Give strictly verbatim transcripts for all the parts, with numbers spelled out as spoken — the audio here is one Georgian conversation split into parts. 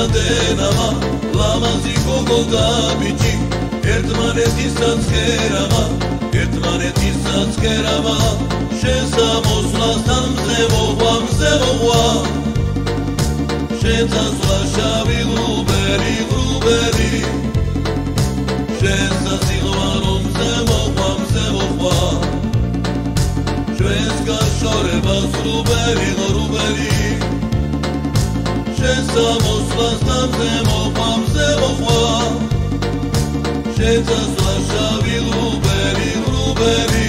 სადენამა ლამაზი გოგო გაბიჭი ერთმანეთისაც ქერამა ერთმანეთისაც ქერამა შესამოსვლასთან მზე მოყვა მზე მოყვა შეცასვლა შავი ღრუბელი ღრუბელი შესასიღვარო მზე მოყვა მზე მოყვა ჩვენს გაშორებას ღრუბელი ღრუბელი შესამოსვლასთან მზე მოყვა მზე მოყვა შეცასვლა შავი ღრუბელი ღრუბელი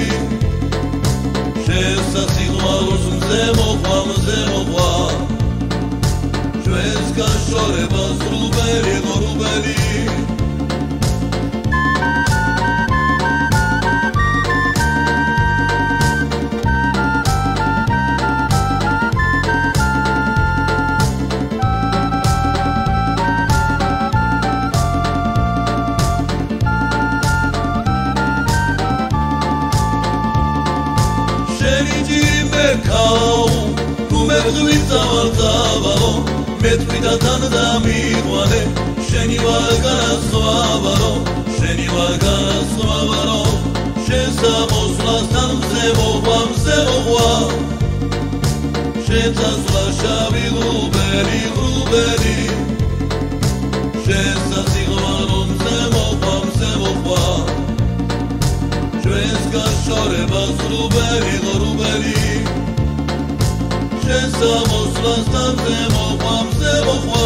შესასიღვაროს მზე მოყვა მზე მოყვა ჩვენს გაშორებას ღრუბელი ღრუბელი მეტყვიდათან დამიყვანე შენი ვარ განასხვავარო შენი ვარ განასხვავარო შესამოსვლასთან მზე მოყვა მზე მოყვა შეცასვლა შავი ღრუბელი ღრუბელი შესასიღვარო მზე მოყვა მზე მოყვა ჩვენს გაშორებას ღრუბელი ღრუბელი შესამოსვლასთან მზე მოყვა მზე მოყვა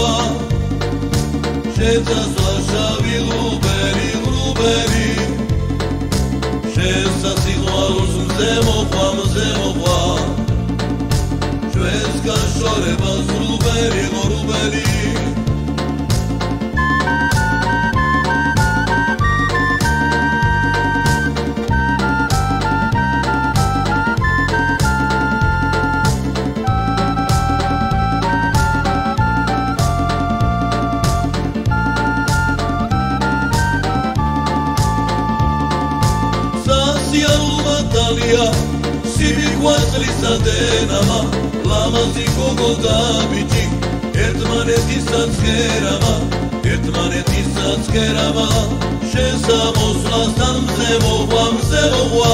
შეცასვლა შავი ღრუბელი ღრუბელი შესასიღვაროს მზე მოყვა მზე მოყვა ჩვენს გაშორებას ღრუბელი ღრუბელი სადენამა ლამაზი გოგო გაბიჭი ერთმანეთისაც ქერამა ერთმანეთისაც ქერამა შესამოსვლასთან მზე მოყვა მზე მოყვა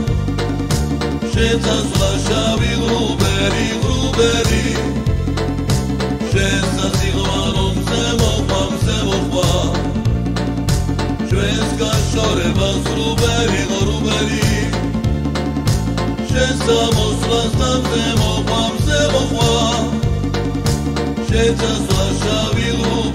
შეცასვლა შავი ღრუბელი ღრუბელი შესასიღვარო მზე მოყვა მზე მოყვა ჩვენს გაშორებას ღრუბელი ღრუბელი შესამოსვლასთან მზე მოყვა მზე მოყვა შეცასვლა შავი ღრუბელი